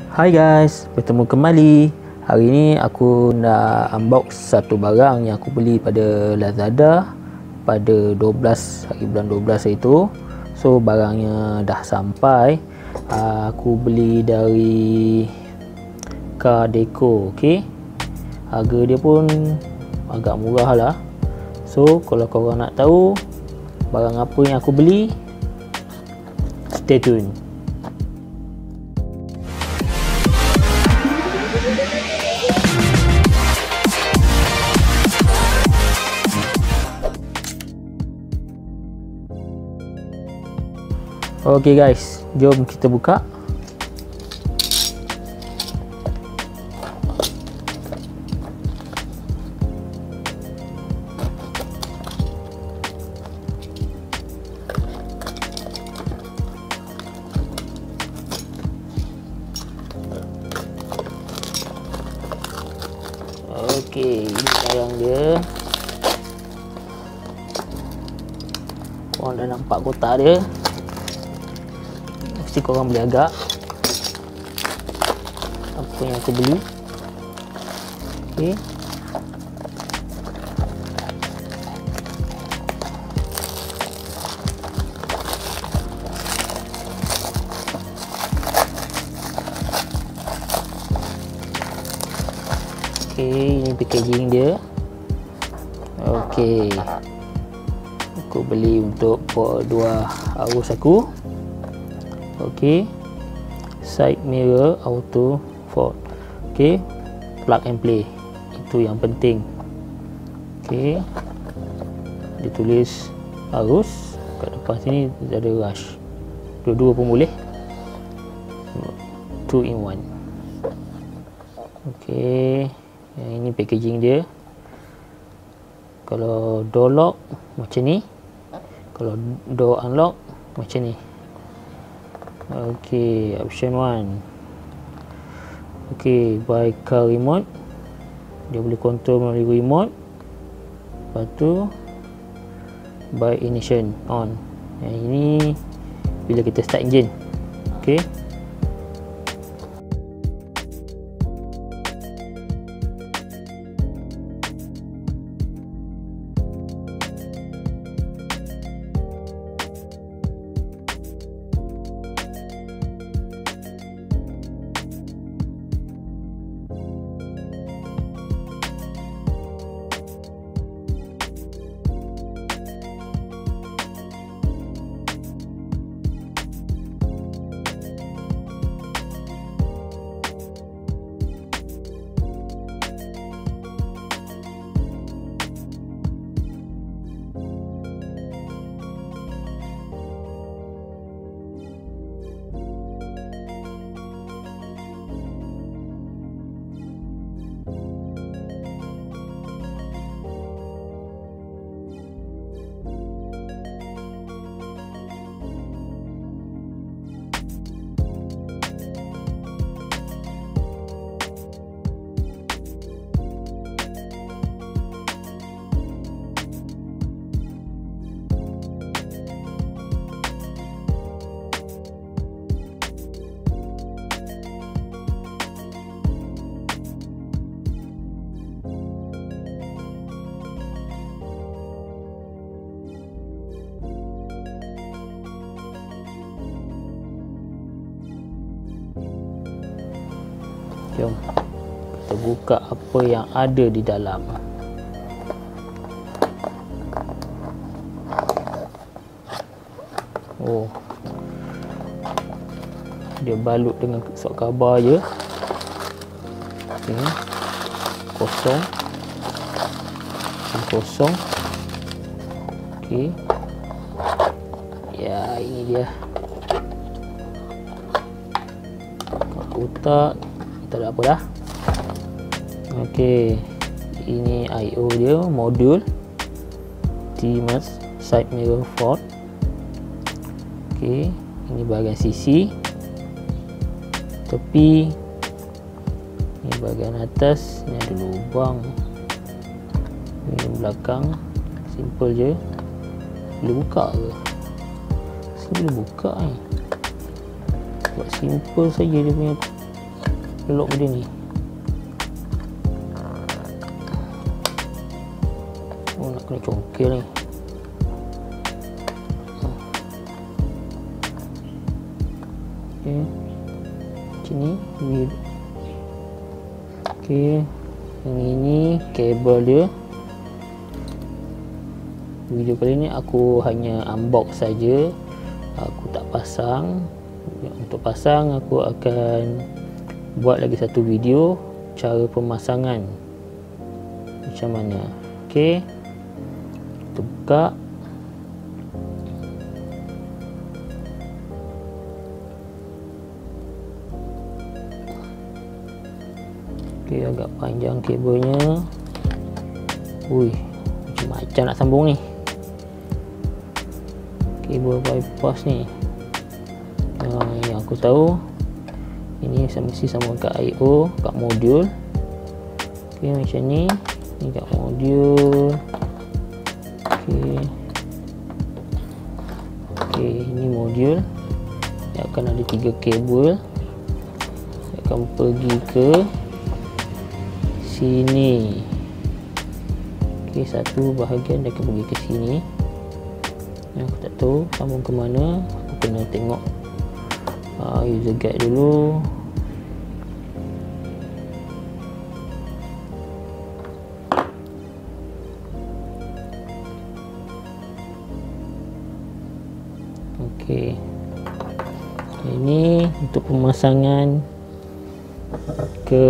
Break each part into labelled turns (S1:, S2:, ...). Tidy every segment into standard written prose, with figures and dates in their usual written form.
S1: Hai guys, bertemu kembali. Hari ini aku nak unbox satu barang yang aku beli pada Lazada pada 12 hari bulan 12 itu. So barangnya dah sampai. Aku beli dari Car Deco, okey. Harga dia pun agak murah lah. So kalau korang nak tahu barang apa yang aku beli, stay tune. Okey guys, jom kita buka. Okey, ini barang dia. Korang dah nampak kotak dia. Mesti korang boleh agak apa yang aku beli. Okey. Okey, ini packaging dia. Okey. Aku beli untuk dua arus aku. Okey, side mirror auto fault. Okey, plug and play, itu yang penting. Okey, ditulis arus kat depan sini, ada rush, dua-dua pun boleh, 2 in 1. Okey, ini packaging dia. Kalau door lock macam ni, kalau door unlock macam ni. Okey, option 1. Okey, by car remote. Dia boleh control melalui remote. Lepas tu by ignition on. Yang ini bila kita start enjin. Okey. Jom kita buka apa yang ada di dalam. Oh, dia balut dengan surat khabar je. Ini kosong, kosong. Okey, ya ini dia kotak. Tak ada apa dah. Okey, ini I/O dia, modul TMUS side mirror fault. Okey, ini bahagian sisi, tepi, ini bahagian atas, ini ada lubang, ini belakang, simple je. Boleh buka ke? Sini boleh buka ni. Buat simple saja dia punya lock benda ni. Oh, nak kena congkel ni. Okay, macam ni. Okay, yang ini kabel dia. Video kali ni aku hanya unbox saja, aku tak pasang. Untuk pasang aku akan buat lagi satu video cara pemasangan macam mana. Okey, kita buka. Okey, agak panjang kabelnya. Ui, macam-macam nak sambung ni. Kabel bypass ni, yang aku tahu ini mesti sambung kat I/O, kat modul. Okey, macam ni. Ni kat modul. Okey, ini modul. Dia akan ada 3 kabel. Dia akan pergi ke sini. Okey, satu bahagian dia akan pergi ke sini. Yang aku tak tahu sambung ke mana. Aku kena tengok user guide dulu. Okey, ini untuk pemasangan ke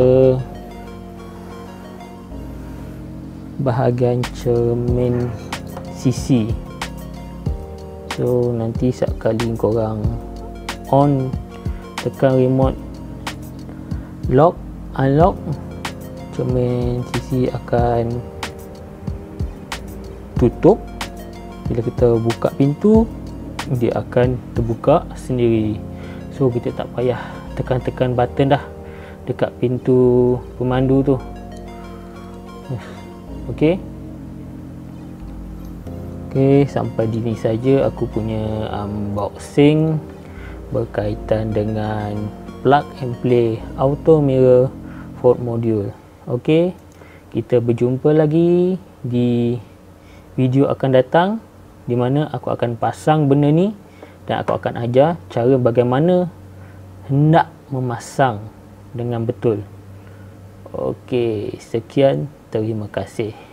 S1: bahagian cermin CC. So nanti sekali korang on, tekan remote lock, unlock, cermin CC akan tutup. Bila kita buka pintu, dia akan terbuka sendiri. So kita tak payah tekan-tekan button dah dekat pintu pemandu tu. Okey. Okey, sampai di sini saja aku punya unboxing berkaitan dengan plug and play auto mirror Ford module. Okey, kita berjumpa lagi di video akan datang, di mana aku akan pasang benda ni dan aku akan ajar cara bagaimana hendak memasang dengan betul. Okey, sekian, terima kasih.